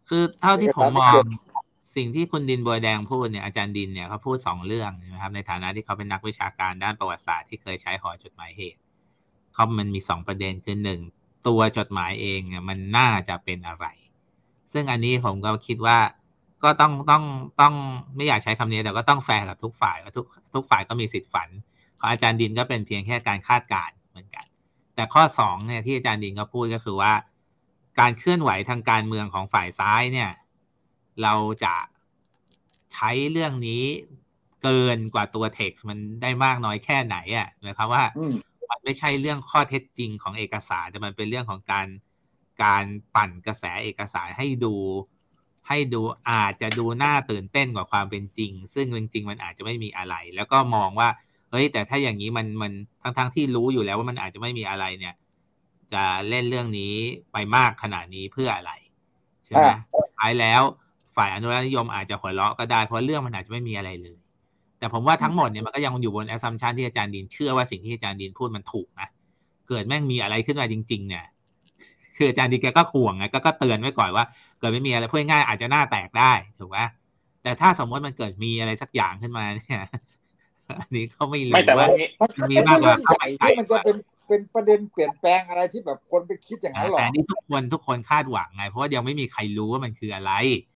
คือเท่าเอกที่ผมมองสารไม่เก็บสิ่งที่คุณดินบัวแดงพูดเนี่ยอาจารย์ดินเนี่ยเขาพูด2เรื่องนะครับในฐานะที่เขาเป็นนักวิชาการด้านประวัติศาสตร์ที่เคยใช้หอจดหมายเหตุเขามันมี2ประเด็นคือ1ตัวจดหมายเองเนี่ยมันน่าจะเป็นอะไรซึ่งอันนี้ผมก็คิดว่าก็ต้องไม่อยากใช้คำนี้แต่ก็ต้องแฟร์กับทุกฝ่ายว่าทุกฝ่ายก็มีสิทธิ์ฝันของอาจารย์ดินก็เป็นเพียงแค่การคาดการณ์เหมือนกันแต่ข้อ2เนี่ยที่อาจารย์ดินก็พูดก็คือว่าการเคลื่อนไหวทางการเมืองของฝ่ายซ้ายเนี่ยเราจะใช้เรื่องนี้เกินกว่าตัวเท็กซ์มันได้มากน้อยแค่ไหนอ่ะหมายความว่าอืมมันไม่ใช่เรื่องข้อเท็จจริงของเอกสารแต่มันเป็นเรื่องของการปั่นกระแสเอกสารให้ดูอาจจะดูน่าตื่นเต้นกว่าความเป็นจริงซึ่งจริงๆมันอาจจะไม่มีอะไรแล้วก็มองว่าเฮ้ยแต่ถ้าอย่างนี้มันทั้งที่รู้อยู่แล้วว่ามันอาจจะไม่มีอะไรเนี่ยจะเล่นเรื่องนี้ไปมากขนาดนี้เพื่ออะไรใช่ไหมอ่าสุดท้ายแล้วฝ่ายอนุรักษนิยมอาจจะหัวเราะก็ได้เพราะเรื่องมันอาจจะไม่มีอะไรเลยแต่ผมว่าทั้งหมดเนี่ยมันก็ยังอยู่บน assumption ที่อาจารย์ดินเชื่อว่าสิ่งที่อาจารย์ดินพูดมันถูกนะเกิดแม่งมีอะไรขึ้นมาจริงๆเนี่ยคืออาจารย์ดินแกก็ห่วงไงก็เตือนไว้ก่อนว่าเกิดไม่มีอะไรพูดง่ายอาจจะหน้าแตกได้ถูกไหมแต่ถ้าสมมติมันเกิดมีอะไรสักอย่างขึ้นมาเนี่ยอันนี้ก็ไม่ไม่รู้ว่าแต่วันนี้มันมันมีไม่ใช่มากกว่าเรื่องใหญ่ข้าวมันไก่ที่มันจะเป็นประเด็นเปลี่ยนแปลงอะไรที่แบบคนไปคิดอย่างนั้นหรอกแต่นี่ทุกคนคาดหวังไงเพราะว่ายังไม่มีใครรู้ว่ามันคืออะไร